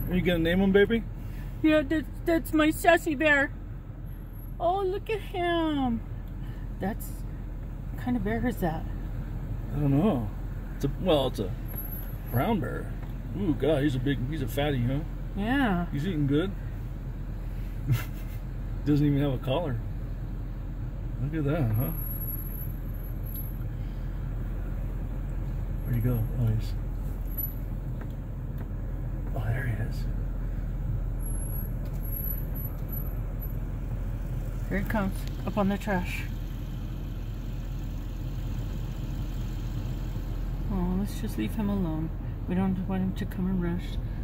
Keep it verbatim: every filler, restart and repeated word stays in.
Are you gonna name him, baby? Yeah, that's, that's my Sassy bear. Oh, look at him. That's, what kind of bear is that? I don't know. It's a, well, it's a brown bear. Ooh, God, he's a big, he's a fatty, huh? Yeah. He's eating good. Doesn't even have a collar. Look at that, huh? Where'd he go? Oh, he's... Oh, there he is. Here he comes, up on the trash. Oh, let's just leave him alone. We don't want him to come and rush.